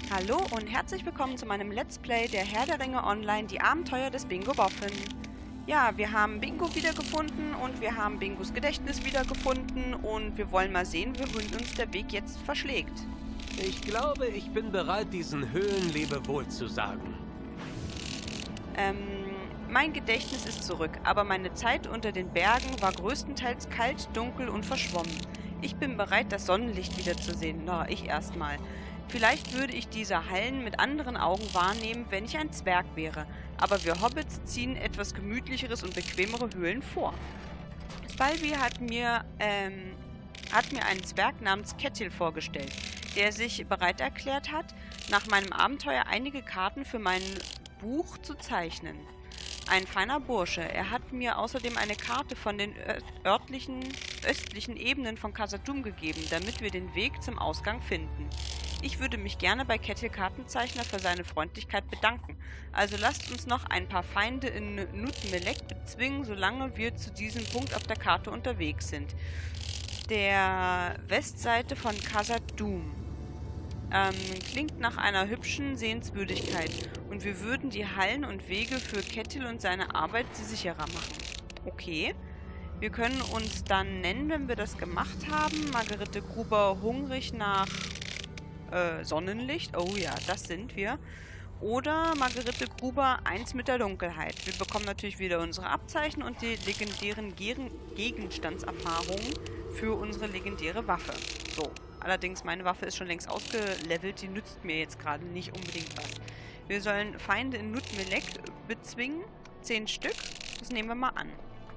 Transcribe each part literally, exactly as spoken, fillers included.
Hallo und herzlich willkommen zu meinem Let's Play der Herr der Ringe Online, die Abenteuer des Bingo Boffin. Ja, wir haben Bingo wiedergefunden und wir haben Bingos Gedächtnis wiedergefunden und wir wollen mal sehen, wohin uns der Weg jetzt verschlägt. Ich glaube, ich bin bereit, diesen Höhlen Lebewohl zu sagen. Ähm, mein Gedächtnis ist zurück, aber meine Zeit unter den Bergen war größtenteils kalt, dunkel und verschwommen. Ich bin bereit, das Sonnenlicht wiederzusehen. Na, ich erstmal. Vielleicht würde ich diese Hallen mit anderen Augen wahrnehmen, wenn ich ein Zwerg wäre. Aber wir Hobbits ziehen etwas gemütlicheres und bequemere Höhlen vor. Spalvi hat mir, ähm, hat mir einen Zwerg namens Kettil vorgestellt, der sich bereit erklärt hat, nach meinem Abenteuer einige Karten für mein Buch zu zeichnen. Ein feiner Bursche. Er hat mir außerdem eine Karte von den örtlichen, östlichen Ebenen von Khazad-dûm gegeben, damit wir den Weg zum Ausgang finden. Ich würde mich gerne bei Kettil Kartenzeichner für seine Freundlichkeit bedanken. Also lasst uns noch ein paar Feinde in Nut-Melek bezwingen, solange wir zu diesem Punkt auf der Karte unterwegs sind. Der Westseite von Khazad-dûm. Ähm, klingt nach einer hübschen Sehenswürdigkeit und wir würden die Hallen und Wege für Kettil und seine Arbeit sicherer machen. Okay. Wir können uns dann nennen, wenn wir das gemacht haben. Margarete Gruber hungrig nach äh, Sonnenlicht. Oh ja, das sind wir. Oder Margarete Gruber eins mit der Dunkelheit. Wir bekommen natürlich wieder unsere Abzeichen und die legendären Gegen Gegenstandserfahrungen für unsere legendäre Waffe. So. Allerdings, meine Waffe ist schon längst ausgelevelt, die nützt mir jetzt gerade nicht unbedingt was. Wir sollen Feinde in Nut-Melek bezwingen. Zehn Stück. Das nehmen wir mal an.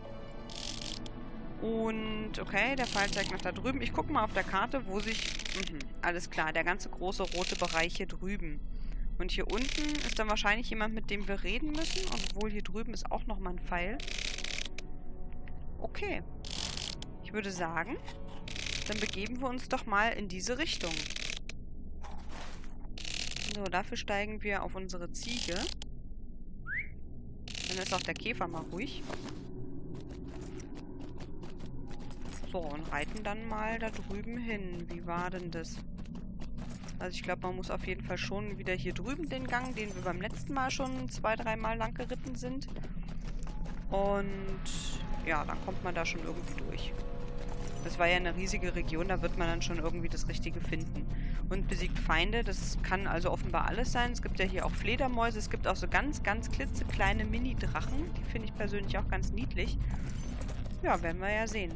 Und, okay, der Pfeil zeigt nach da drüben. Ich gucke mal auf der Karte, wo sich... Mhm, alles klar, der ganze große rote Bereich hier drüben. Und hier unten ist dann wahrscheinlich jemand, mit dem wir reden müssen. Obwohl hier drüben ist auch nochmal ein Pfeil. Okay. Ich würde sagen... Dann begeben wir uns doch mal in diese Richtung. So, dafür steigen wir auf unsere Ziege. Dann ist auch der Käfer mal ruhig. So, und reiten dann mal da drüben hin. Wie war denn das? Also ich glaube, man muss auf jeden Fall schon wieder hier drüben den Gang, den wir beim letzten Mal schon zwei, dreimal lang geritten sind. Und ja, dann kommt man da schon irgendwie durch. Das war ja eine riesige Region, da wird man dann schon irgendwie das Richtige finden. Und besiegt Feinde, das kann also offenbar alles sein. Es gibt ja hier auch Fledermäuse, es gibt auch so ganz, ganz klitzekleine Mini-Drachen. Die finde ich persönlich auch ganz niedlich. Ja, werden wir ja sehen.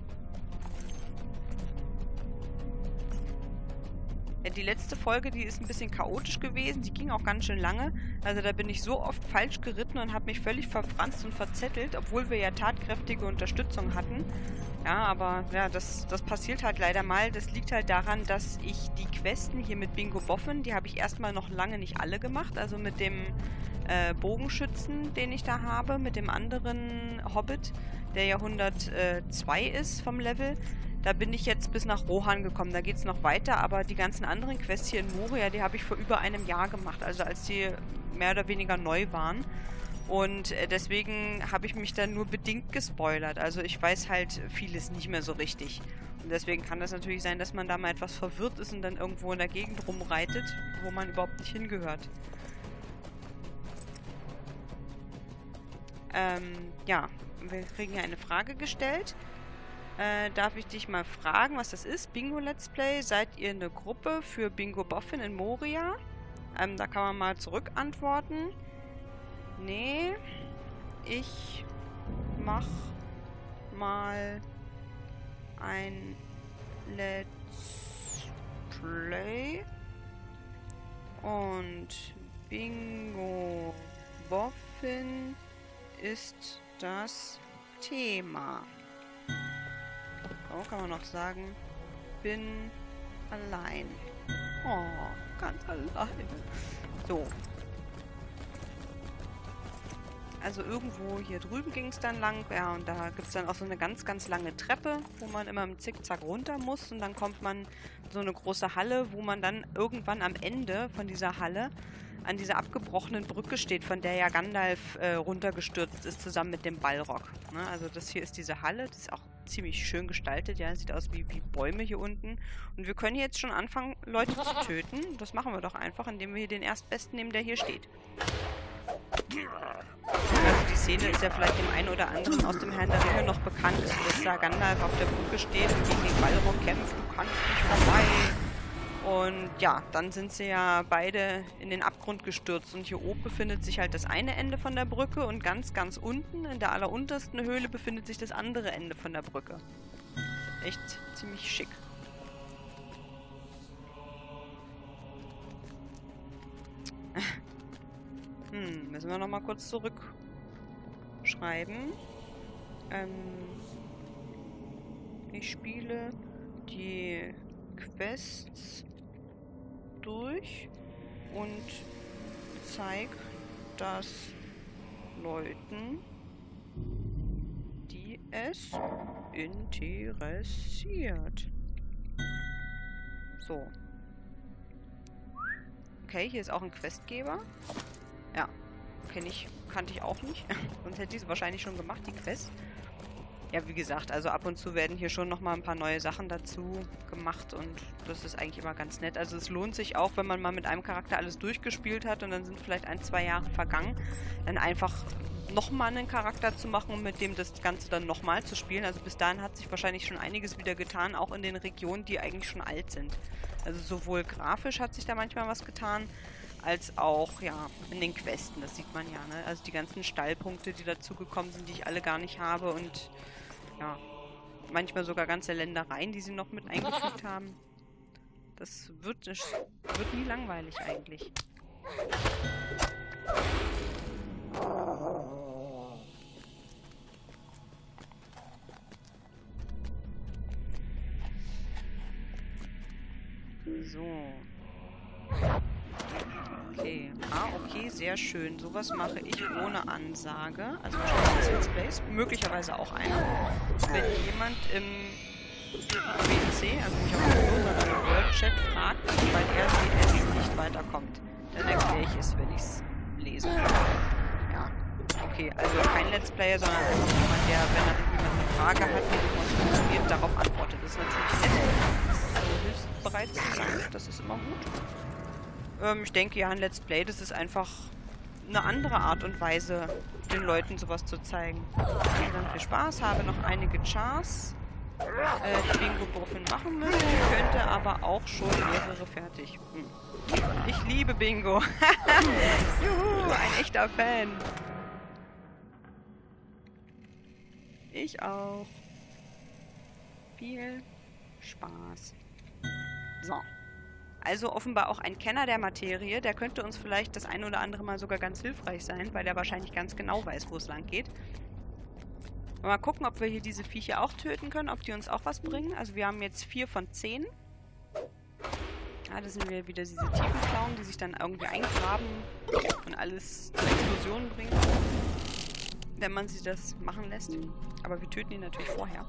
Ja, die letzte Folge, die ist ein bisschen chaotisch gewesen. Die ging auch ganz schön lange. Also da bin ich so oft falsch geritten und habe mich völlig verfranst und verzettelt, obwohl wir ja tatkräftige Unterstützung hatten. Ja, aber ja, das, das passiert halt leider mal. Das liegt halt daran, dass ich die Questen hier mit Bingo Boffin, die habe ich erstmal noch lange nicht alle gemacht. Also mit dem äh, Bogenschützen, den ich da habe, mit dem anderen Hobbit, der ja hundertzwei ist vom Level. Da bin ich jetzt bis nach Rohan gekommen. Da geht es noch weiter, aber die ganzen anderen Quests hier in Moria, die habe ich vor über einem Jahr gemacht. Also als die mehr oder weniger neu waren. Und deswegen habe ich mich dann nur bedingt gespoilert. Also ich weiß halt vieles nicht mehr so richtig. Und deswegen kann das natürlich sein, dass man da mal etwas verwirrt ist und dann irgendwo in der Gegend rumreitet, wo man überhaupt nicht hingehört. Ähm, ja, wir kriegen hier eine Frage gestellt. Äh, darf ich dich mal fragen, was das ist? Bingo Let's Play. Seid ihr eine Gruppe für Bingo Boffin in Moria? Ähm, da kann man mal zurück antworten. Nee, ich mach mal ein Let's Play und Bingo Boffin ist das Thema. So kann man noch sagen, bin allein. Oh, ganz allein. So. Also irgendwo hier drüben ging es dann lang. Ja, und da gibt es dann auch so eine ganz, ganz lange Treppe, wo man immer im Zickzack runter muss. Und dann kommt man in so eine große Halle, wo man dann irgendwann am Ende von dieser Halle an dieser abgebrochenen Brücke steht, von der ja Gandalf äh, runtergestürzt ist, zusammen mit dem Balrog. Ne? Also das hier ist diese Halle. Die ist auch ziemlich schön gestaltet. Ja, sieht aus wie, wie Bäume hier unten. Und wir können hier jetzt schon anfangen, Leute zu töten. Das machen wir doch einfach, indem wir hier den Erstbesten nehmen, der hier steht. Also die Szene ist ja vielleicht dem einen oder anderen aus dem Herrn der Ringe noch bekannt, dass da Gandalf auf der Brücke steht und gegen den Balrog kämpft. Du kannst nicht vorbei. Und ja, dann sind sie ja beide in den Abgrund gestürzt. Und hier oben befindet sich halt das eine Ende von der Brücke und ganz, ganz unten, in der alleruntersten Höhle, befindet sich das andere Ende von der Brücke. Echt ziemlich schick. Hm, müssen wir nochmal kurz zurückschreiben. Ähm, ich spiele die Quests durch und zeige das Leuten, die es interessiert. So. Okay, hier ist auch ein Questgeber. Ja, kenne ich, kannte ich auch nicht. Sonst hätte ich es wahrscheinlich schon gemacht, die Quest. Ja, wie gesagt, also ab und zu werden hier schon nochmal ein paar neue Sachen dazu gemacht und das ist eigentlich immer ganz nett. Also es lohnt sich auch, wenn man mal mit einem Charakter alles durchgespielt hat und dann sind vielleicht ein, zwei Jahre vergangen, dann einfach nochmal einen Charakter zu machen und mit dem das Ganze dann nochmal zu spielen. Also bis dahin hat sich wahrscheinlich schon einiges wieder getan, auch in den Regionen, die eigentlich schon alt sind. Also sowohl grafisch hat sich da manchmal was getan, als auch, ja, in den Questen, das sieht man ja, ne? Also die ganzen Stallpunkte, die dazugekommen sind, die ich alle gar nicht habe und ja, manchmal sogar ganze Ländereien, die sie noch mit eingefügt haben. Das wird, das wird nie langweilig eigentlich. So. Okay. Ah, okay, sehr schön. Sowas mache ich ohne Ansage. Also wahrscheinlich Let's Plays, möglicherweise auch einer. Wenn jemand im W C, also nicht auf dem Video, sondern im World Chat fragt, weil er C S nicht weiterkommt, dann erkläre ich es, wenn ich es lese. Ja. Okay, also kein Let's Player, sondern einfach jemand, der, wenn er jemand eine Frage hat, die demonstriert, darauf antwortet. Das ist natürlich nett. So hilfsbereit zu sein, das ist immer gut. Ich denke ja, ein Let's Play, das ist einfach eine andere Art und Weise, den Leuten sowas zu zeigen. Also dann viel Spaß, habe noch einige Chars, äh, die Bingo-Buffen machen müssen, könnte aber auch schon mehrere fertig. Hm. Ich liebe Bingo. Juhu, ein echter Fan. Ich auch. Viel Spaß. So. Also offenbar auch ein Kenner der Materie, der könnte uns vielleicht das ein oder andere Mal sogar ganz hilfreich sein, weil der wahrscheinlich ganz genau weiß, wo es lang geht. Mal gucken, ob wir hier diese Viecher auch töten können, ob die uns auch was bringen. Also wir haben jetzt vier von zehn. Ja, das sind wir wieder diese Tiefenklauen, die sich dann irgendwie eingraben und alles zur Explosion bringen, wenn man sie das machen lässt. Aber wir töten ihn natürlich vorher.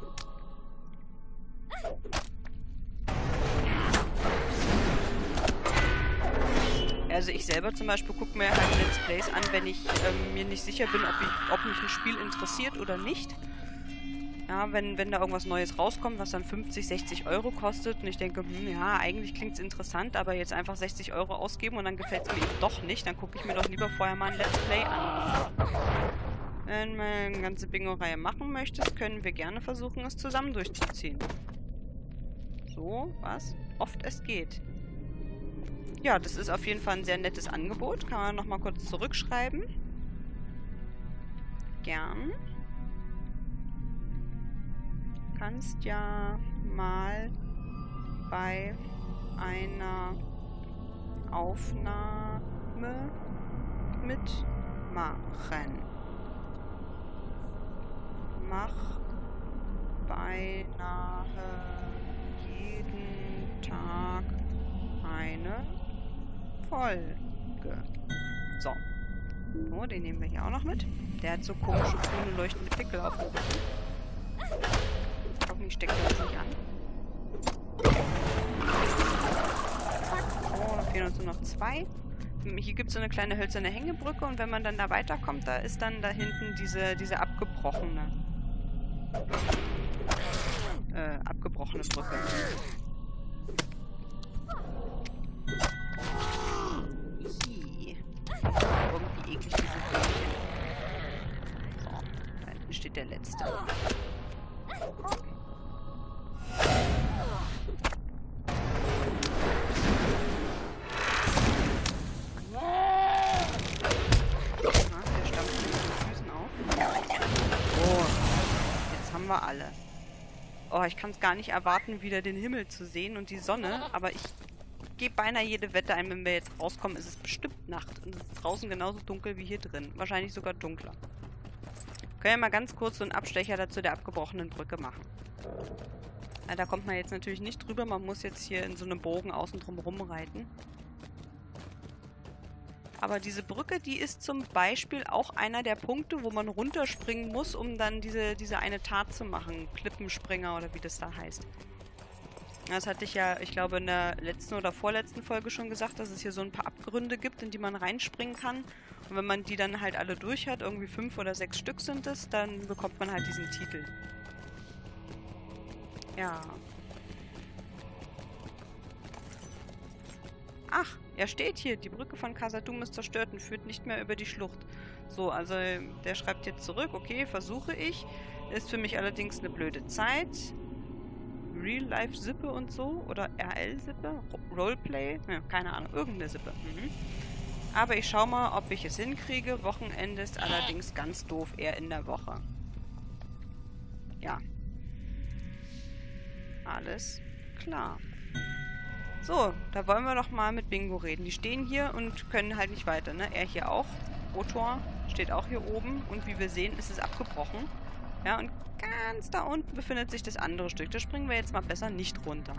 Also ich selber zum Beispiel gucke mir halt Let's Plays an, wenn ich ähm, mir nicht sicher bin, ob, ich, ob mich ein Spiel interessiert oder nicht. Ja, wenn, wenn da irgendwas Neues rauskommt, was dann fünfzig, sechzig Euro kostet und ich denke, hm, ja, eigentlich klingt es interessant, aber jetzt einfach sechzig Euro ausgeben und dann gefällt es mir eben doch nicht, dann gucke ich mir doch lieber vorher mal ein Let's Play an. Wenn du eine ganze Bingo-Reihe machen möchtest, können wir gerne versuchen, es zusammen durchzuziehen. So, was? Oft es geht. Ja, das ist auf jeden Fall ein sehr nettes Angebot. Kann man nochmal kurz zurückschreiben. Gern. Kannst ja mal bei einer Aufnahme mitmachen. Mach beinahe jeden Tag eine Folge. So. Oh, den nehmen wir hier auch noch mit. Der hat so komische, grüne, leuchtende Pickel auf dem Rücken. Hoffentlich steckt er das nicht an. Oh, da fehlen uns nur noch zwei. Hier gibt es so eine kleine hölzerne Hängebrücke und wenn man dann da weiterkommt, da ist dann da hinten diese, diese abgebrochene. äh, abgebrochene Brücke. Ih. Irgendwie eklig diese Brückchen. So, da hinten steht der letzte. Wir alle. Oh, ich kann es gar nicht erwarten, wieder den Himmel zu sehen und die Sonne, aber ich gebe beinahe jede Wette ein, wenn wir jetzt rauskommen, ist es bestimmt Nacht und es ist draußen genauso dunkel wie hier drin. Wahrscheinlich sogar dunkler. Können wir mal ganz kurz so einen Abstecher dazu der abgebrochenen Brücke machen. Ja, da kommt man jetzt natürlich nicht drüber, man muss jetzt hier in so einem Bogen außen drum rumreiten. Aber diese Brücke, die ist zum Beispiel auch einer der Punkte, wo man runterspringen muss, um dann diese, diese eine Tat zu machen. Klippenspringer oder wie das da heißt. Das hatte ich ja, ich glaube, in der letzten oder vorletzten Folge schon gesagt, dass es hier so ein paar Abgründe gibt, in die man reinspringen kann. Und wenn man die dann halt alle durch hat, irgendwie fünf oder sechs Stück sind es, dann bekommt man halt diesen Titel. Ja. Ach, er steht hier. Die Brücke von Khazad-dûm ist zerstört und führt nicht mehr über die Schlucht. So, also der schreibt jetzt zurück. Okay, versuche ich. Ist für mich allerdings eine blöde Zeit. Real-Life-Sippe und so. Oder R L-Sippe. Roleplay. Ja, keine Ahnung. Irgendeine Sippe. Mhm. Aber ich schau mal, ob ich es hinkriege. Wochenende ist allerdings ganz doof. Eher in der Woche. Ja. Alles klar. So, da wollen wir doch mal mit Bingo reden. Die stehen hier und können halt nicht weiter, ne? Er hier auch. Rotor steht auch hier oben. Und wie wir sehen, ist es abgebrochen. Ja, und ganz da unten befindet sich das andere Stück. Da springen wir jetzt mal besser nicht runter.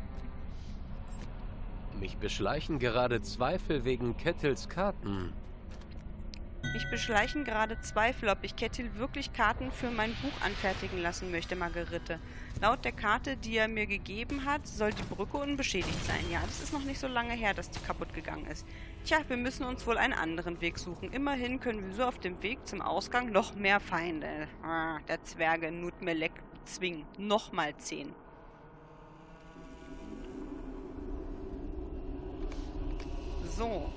Mich beschleichen gerade Zweifel wegen Kettels Karten. Mich beschleichen gerade Zweifel, ob ich Kettil wirklich Karten für mein Buch anfertigen lassen möchte, Margerite. Laut der Karte, die er mir gegeben hat, soll die Brücke unbeschädigt sein. Ja, das ist noch nicht so lange her, dass die kaputt gegangen ist. Tja, wir müssen uns wohl einen anderen Weg suchen. Immerhin können wir so auf dem Weg zum Ausgang noch mehr Feinde. Ah, der Zwerge Nutmelek zwingen. Nochmal zehn. So.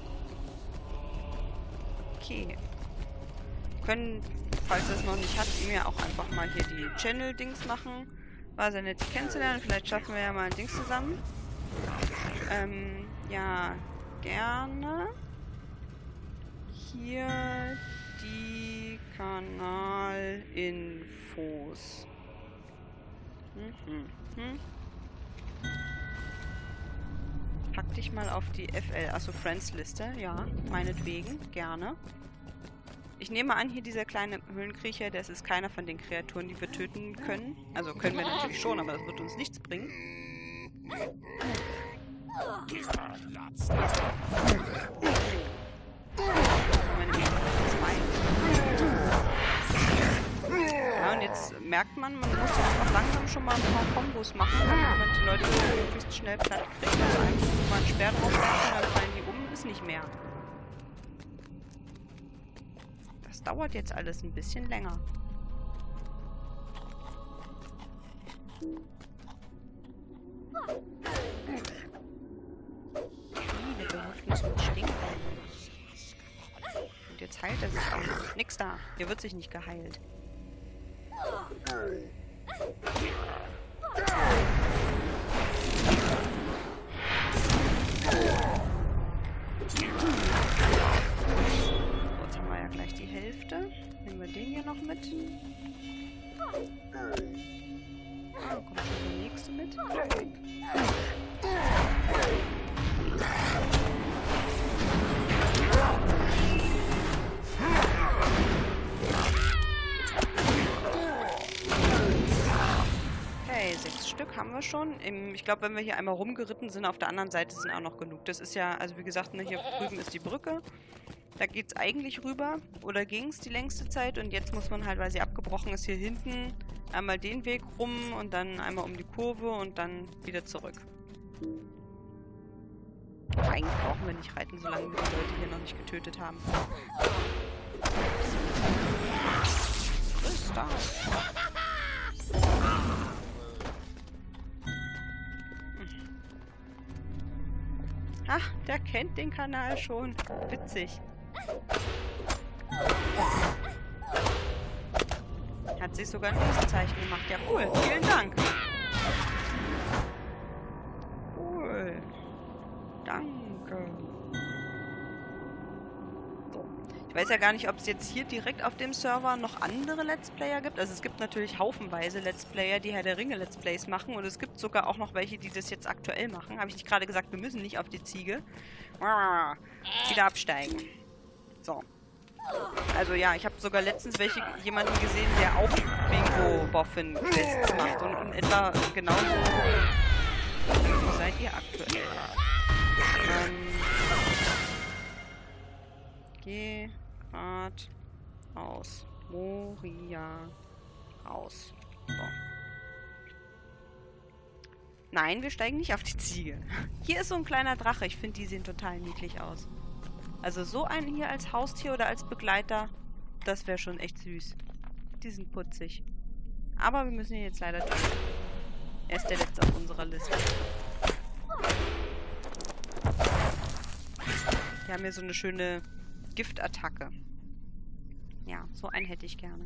Okay. Können, falls ihr es noch nicht habt, ihm ja auch einfach mal hier die Channel-Dings machen. War sehr nett, sie kennenzulernen. Vielleicht schaffen wir ja mal ein Dings zusammen. Ähm, ja, gerne. Hier die Kanalinfos. Hm, hm, hm. Pack dich mal auf die F L, also Friends-Liste. Ja, meinetwegen, gerne. Ich nehme an, hier dieser kleine Höhlenkriecher, das ist keiner von den Kreaturen, die wir töten können. Also können wir natürlich schon, aber das wird uns nichts bringen. Ja, und jetzt merkt man, man muss ja einfach langsam schon mal ein paar Kombos machen, damit man die Leute möglichst schnell platt kriegt. Also einfach mal einen Speer draufwerfen, dann fallen die um, ist nicht mehr. Das dauert jetzt alles ein bisschen länger. Der behilft uns mit Stinken. Und jetzt heilt er sich auch. Nix da. Hier wird sich nicht geheilt. Jetzt haben wir ja gleich die Hälfte. Nehmen wir den hier noch mit. Ah, kommt schon der nächste mit. Okay, sechs Stück haben wir schon. Ich glaube, wenn wir hier einmal rumgeritten sind, auf der anderen Seite sind auch noch genug. Das ist ja, also wie gesagt, ne, hier drüben ist die Brücke. Da geht es eigentlich rüber. Oder ging es die längste Zeit. Und jetzt muss man halt, weil sie abgebrochen ist, hier hinten einmal den Weg rum und dann einmal um die Kurve und dann wieder zurück. Aber eigentlich brauchen wir nicht reiten, solange wir die Leute hier noch nicht getötet haben. Ist da. Ach, der kennt den Kanal schon. Witzig. Hat sich sogar ein Lesezeichen gemacht. Ja, cool. Vielen Dank. Cool. Danke. So. Ich weiß ja gar nicht, ob es jetzt hier direkt auf dem Server noch andere Let's Player gibt. Also es gibt natürlich haufenweise Let's Player, die Herr der Ringe Let's Plays machen. Und es gibt sogar auch noch welche, die das jetzt aktuell machen. Habe ich nicht gerade gesagt, wir müssen nicht auf die Ziege. Wieder absteigen. So. Also ja, ich habe sogar letztens welche jemanden gesehen, der auch Bingo-Boffin-Quests macht. Und in etwa genauso wo seid ihr aktuell. Ähm, geh grad aus Moria raus. So. Nein, wir steigen nicht auf die Ziege. Hier ist so ein kleiner Drache. Ich finde, die sehen total niedlich aus. Also so einen hier als Haustier oder als Begleiter, das wäre schon echt süß. Die sind putzig. Aber wir müssen ihn jetzt leider töten. Er ist der letzte auf unserer Liste. Wir haben hier so eine schöne Giftattacke. Ja, so einen hätte ich gerne.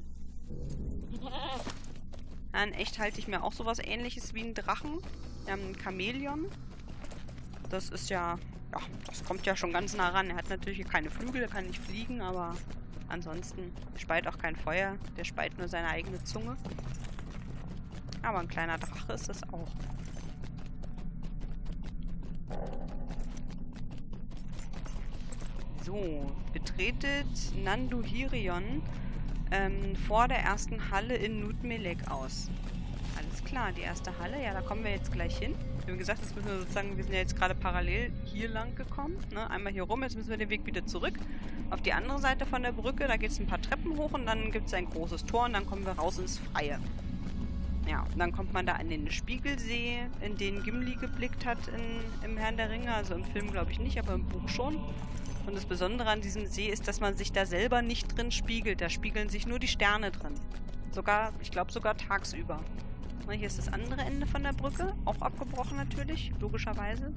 Ja, in echt halte ich mir auch sowas Ähnliches wie einen Drachen. Wir haben einen Chamäleon. Das ist ja... Ja, das kommt ja schon ganz nah ran. Er hat natürlich keine Flügel, er kann nicht fliegen, aber ansonsten speit auch kein Feuer. Der speit nur seine eigene Zunge. Aber ein kleiner Drache ist es auch. So, betretet Nanduhirion ähm, vor der ersten Halle in Nutmelek aus. Alles klar, die erste Halle, ja, da kommen wir jetzt gleich hin. Wie gesagt, jetzt müssen wir sozusagen, wir sind ja jetzt gerade parallel hier lang gekommen. Ne? Einmal hier rum, jetzt müssen wir den Weg wieder zurück. Auf die andere Seite von der Brücke, da geht es ein paar Treppen hoch und dann gibt es ein großes Tor und dann kommen wir raus ins Freie. Ja, und dann kommt man da an den Spiegelsee, in den Gimli geblickt hat in, im Herrn der Ringe. Also im Film glaube ich nicht, aber im Buch schon. Und das Besondere an diesem See ist, dass man sich da selber nicht drin spiegelt. Da spiegeln sich nur die Sterne drin. Sogar, ich glaube sogar tagsüber. Hier ist das andere Ende von der Brücke. Auch abgebrochen natürlich, logischerweise.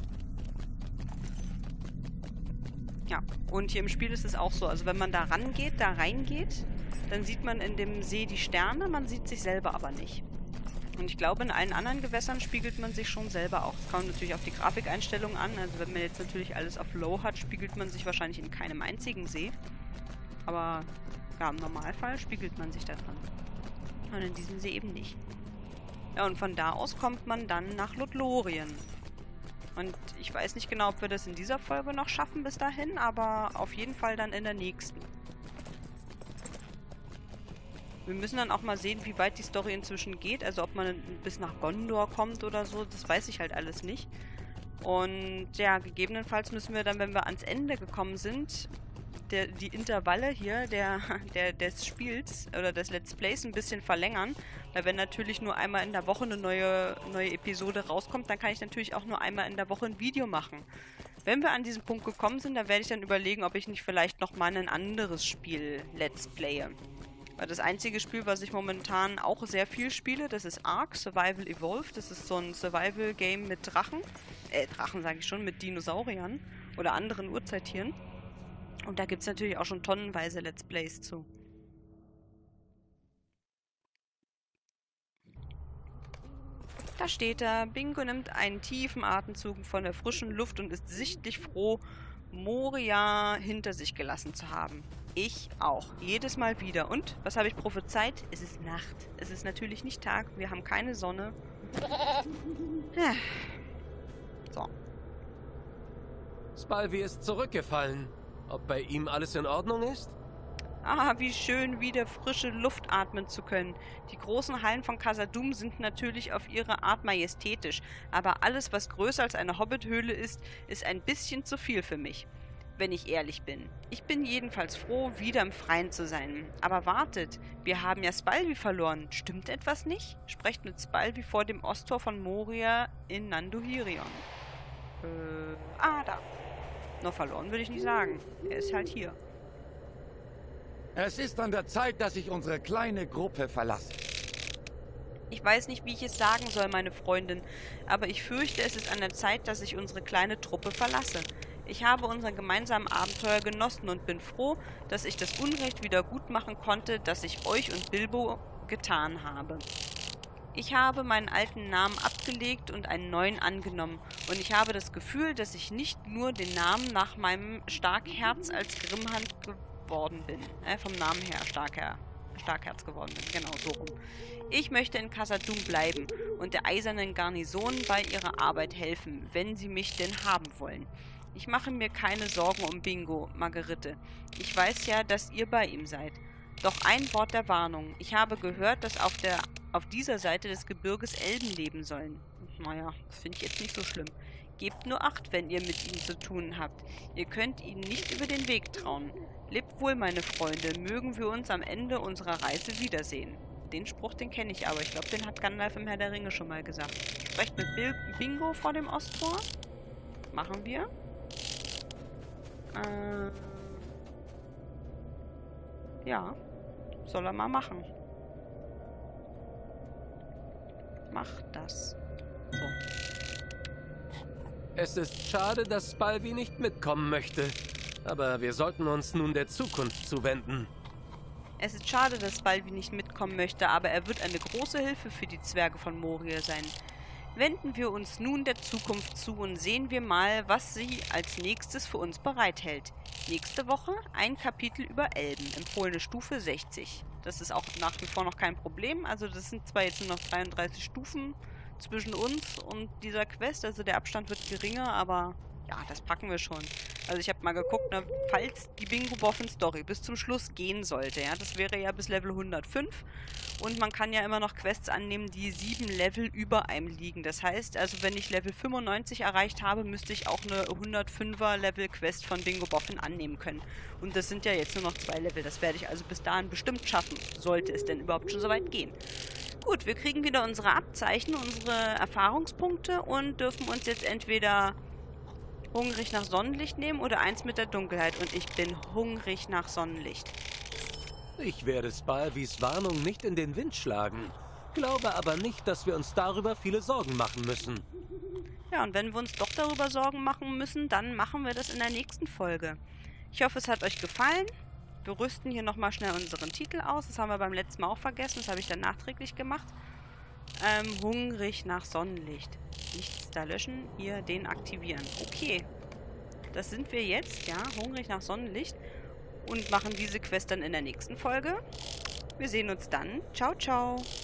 Ja, und hier im Spiel ist es auch so. Also wenn man da rangeht, da reingeht, dann sieht man in dem See die Sterne, man sieht sich selber aber nicht. Und ich glaube, in allen anderen Gewässern spiegelt man sich schon selber auch. Es kommt natürlich auf die Grafikeinstellungen an. Also wenn man jetzt natürlich alles auf Low hat, spiegelt man sich wahrscheinlich in keinem einzigen See. Aber ja, im Normalfall spiegelt man sich da dran. Und in diesem See eben nicht. Ja, und von da aus kommt man dann nach Lothlorien. Und ich weiß nicht genau, ob wir das in dieser Folge noch schaffen bis dahin, aber auf jeden Fall dann in der nächsten. Wir müssen dann auch mal sehen, wie weit die Story inzwischen geht. Also ob man bis nach Gondor kommt oder so, das weiß ich halt alles nicht. Und ja, gegebenenfalls müssen wir dann, wenn wir ans Ende gekommen sind, Der, die Intervalle hier der, der, des Spiels oder des Let's Plays ein bisschen verlängern. Weil wenn natürlich nur einmal in der Woche eine neue, neue Episode rauskommt, dann kann ich natürlich auch nur einmal in der Woche ein Video machen. Wenn wir an diesen Punkt gekommen sind, dann werde ich dann überlegen, ob ich nicht vielleicht nochmal ein anderes Spiel Let's Playe. Weil das einzige Spiel, was ich momentan auch sehr viel spiele, das ist Ark Survival Evolved. Das ist so ein Survival-Game mit Drachen. Äh, Drachen sage ich schon, mit Dinosauriern oder anderen Urzeittieren. Und da gibt es natürlich auch schon tonnenweise Let's Plays zu. Da steht er. Bingo nimmt einen tiefen Atemzug von der frischen Luft und ist sichtlich froh, Moria hinter sich gelassen zu haben. Ich auch. Jedes Mal wieder. Und, was habe ich prophezeit? Es ist Nacht. Es ist natürlich nicht Tag. Wir haben keine Sonne. So. Spalvi ist zurückgefallen. Ob bei ihm alles in Ordnung ist? Ah, wie schön, wieder frische Luft atmen zu können. Die großen Hallen von Khazad-dûm sind natürlich auf ihre Art majestätisch, aber alles, was größer als eine Hobbithöhle ist, ist ein bisschen zu viel für mich, wenn ich ehrlich bin. Ich bin jedenfalls froh, wieder im Freien zu sein. Aber wartet, wir haben ja Spalvi verloren. Stimmt etwas nicht? Sprecht mit Spalvi vor dem Osttor von Moria in Nanduhirion. Äh, ah, da. Noch verloren würde ich nicht sagen. Er ist halt hier. Es ist an der Zeit, dass ich unsere kleine Gruppe verlasse. Ich weiß nicht, wie ich es sagen soll, meine Freundin, aber ich fürchte, es ist an der Zeit, dass ich unsere kleine Truppe verlasse. Ich habe unsere gemeinsamen Abenteuer genossen und bin froh, dass ich das Unrecht wieder gut machen konnte, das ich euch und Bilbo getan habe. Ich habe meinen alten Namen abgelegt und einen neuen angenommen, und ich habe das Gefühl, dass ich nicht nur den Namen nach meinem Starkherz als Grimmhand geworden bin. Äh, vom Namen her Starker, Starkherz geworden bin, genau so rum. Ich möchte in Khazad-dûm bleiben und der eisernen Garnison bei ihrer Arbeit helfen, wenn sie mich denn haben wollen. Ich mache mir keine Sorgen um Bingo, Margerite. Ich weiß ja, dass ihr bei ihm seid. Doch ein Wort der Warnung. Ich habe gehört, dass auf der auf dieser Seite des Gebirges Elben leben sollen. Naja, das finde ich jetzt nicht so schlimm. Gebt nur Acht, wenn ihr mit ihnen zu tun habt. Ihr könnt ihnen nicht über den Weg trauen. Lebt wohl, meine Freunde. Mögen wir uns am Ende unserer Reise wiedersehen. Den Spruch, den kenne ich aber. Ich glaube, den hat Gandalf im Herr der Ringe schon mal gesagt. Sprecht mit Bil Bingo vor dem Osttor. Machen wir. Äh... Ja. Soll er mal machen. Mach das. So. Es ist schade, dass Spalvi nicht mitkommen möchte. Aber wir sollten uns nun der Zukunft zuwenden. Es ist schade, dass Spalvi nicht mitkommen möchte, aber er wird eine große Hilfe für die Zwerge von Moria sein. Wenden wir uns nun der Zukunft zu und sehen wir mal, was sie als nächstes für uns bereithält. Nächste Woche ein Kapitel über Elben, empfohlene Stufe sechzig. Das ist auch nach wie vor noch kein Problem. Also das sind zwar jetzt nur noch dreiunddreißig Stufen zwischen uns und dieser Quest. Also der Abstand wird geringer, aber ja, das packen wir schon. Also ich habe mal geguckt, ne, falls die Bingo-Boffin-Story bis zum Schluss gehen sollte. Ja, das wäre ja bis Level hundertfünf. Und man kann ja immer noch Quests annehmen, die sieben Level über einem liegen. Das heißt, also wenn ich Level fünfundneunzig erreicht habe, müsste ich auch eine hundertfünfer Level-Quest von Bingo Boffin annehmen können. Und das sind ja jetzt nur noch zwei Level. Das werde ich also bis dahin bestimmt schaffen, sollte es denn überhaupt schon so weit gehen. Gut, wir kriegen wieder unsere Abzeichen, unsere Erfahrungspunkte und dürfen uns jetzt entweder hungrig nach Sonnenlicht nehmen oder eins mit der Dunkelheit. Und ich bin hungrig nach Sonnenlicht. Ich werde Spalvis Warnung nicht in den Wind schlagen. Glaube aber nicht, dass wir uns darüber viele Sorgen machen müssen. Ja, und wenn wir uns doch darüber Sorgen machen müssen, dann machen wir das in der nächsten Folge. Ich hoffe, es hat euch gefallen. Wir rüsten hier nochmal schnell unseren Titel aus. Das haben wir beim letzten Mal auch vergessen. Das habe ich dann nachträglich gemacht. Ähm, hungrig nach Sonnenlicht. Nichts da löschen, hier den aktivieren. Okay. Das sind wir jetzt, ja. Hungrig nach Sonnenlicht. Und machen diese Quest dann in der nächsten Folge. Wir sehen uns dann. Ciao, ciao.